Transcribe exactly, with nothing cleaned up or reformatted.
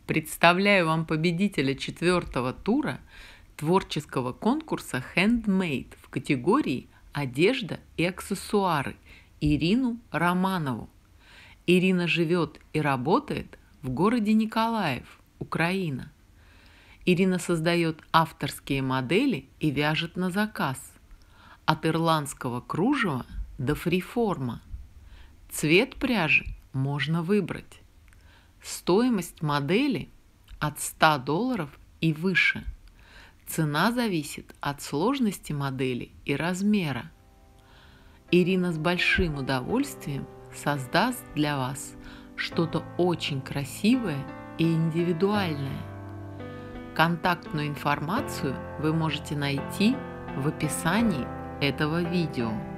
Представляю вам победителя четвертого тура творческого конкурса Handmade в категории «Одежда и аксессуары» Ирину Романову. Ирина живет и работает в городе Николаев, Украина. Ирина создает авторские модели и вяжет на заказ. От ирландского кружева до фриформа. Цвет пряжи можно выбрать. Стоимость модели от ста долларов и выше. Цена зависит от сложности модели и размера. Ирина с большим удовольствием создаст для вас что-то очень красивое и индивидуальное. Контактную информацию вы можете найти в описании этого видео.